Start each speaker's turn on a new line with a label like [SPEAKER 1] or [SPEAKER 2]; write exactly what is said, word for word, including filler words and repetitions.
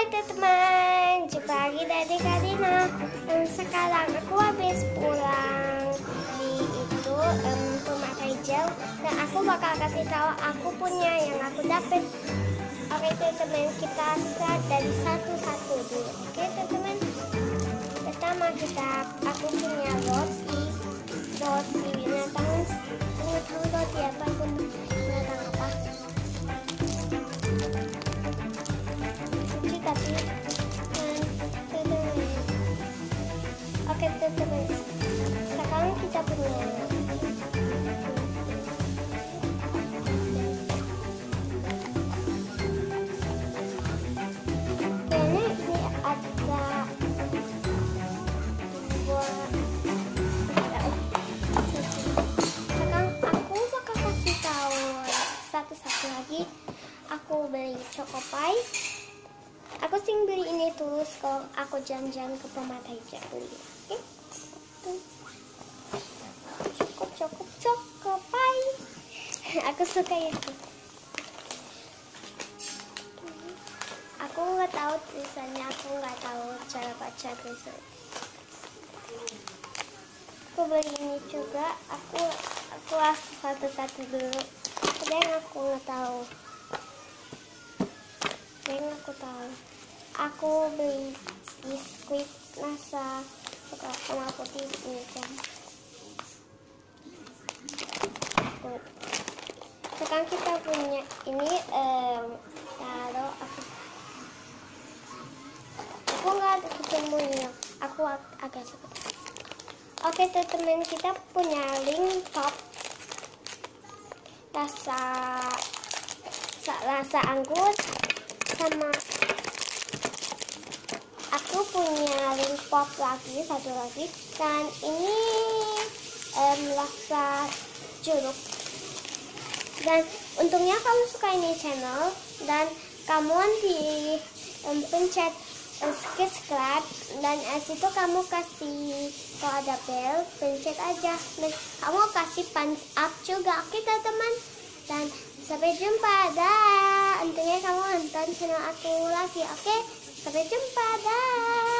[SPEAKER 1] teman-teman, jumpa lagi dari Karina. um, Sekarang aku habis pulang di itu um, pemakai gel, dan aku bakal kasih tahu aku punya yang aku dapet. Oke teman-teman, kita start dari satu-satu dulu. Oke teman-teman, pertama kita aku punya roti roti binatang binatang roti apa pun binatang apa lucu tapi dan teman-teman. Oke teman-teman, sekarang kita punya kayaknya ini ada dua. Sekarang aku bakal kasih tahu satu-satu lagi. Aku beli Choco-Pie. Aku sing beli ini terus kalau aku jalan-jalan ke Permata Hijau beli. Oke? Choco Choco Choco-Pie. Aku suka itu. Aku nggak tahu tulisannya, aku nggak tahu cara baca tulisannya. Aku beli ini juga. Aku aku langsung satu-satu dulu. Ada yang aku nggak tahu. Ada yang aku tahu. Aku beli biskuit Nasa suka warna putih ini kan. Sekarang kita punya ini um, taruh aku. Aku nggak ada ketemunya. Aku ag agak suka. Oke teman-teman, kita punya ring top rasa rasa anggur, sama aku punya ring pop lagi satu lagi, dan ini um, rasa jeruk. Dan untungnya kamu suka ini channel dan kamu nanti um, pencet uh, subscribe, dan uh, situ kamu kasih kalau ada bell pencet aja, dan kamu kasih thumbs up juga. Oke teman-teman, dan sampai jumpa. Dah, untungnya kamu nonton channel aku lagi. Oke, sampai jumpa. Dah.